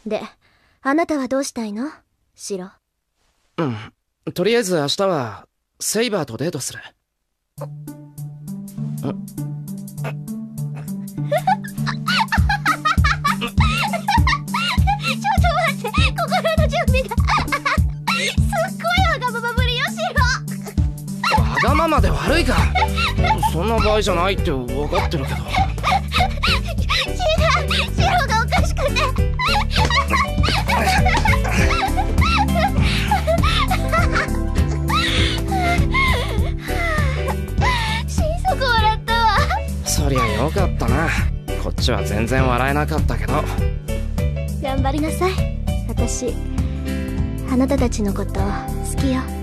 で、あなたはどうしたいの？シロ。 とりあえず明日はセイバーとデートする。 心の準備がすっごいわがままぶりよ、シロ。 わがままで悪いか。そんな場合じゃないって分かってるけど。 違う、シロがおかしくて。心底笑ったわ。 そりゃよかったな。こっちは全然笑えなかったけど。 頑張りなさい。私あなたたちのこと好きよ。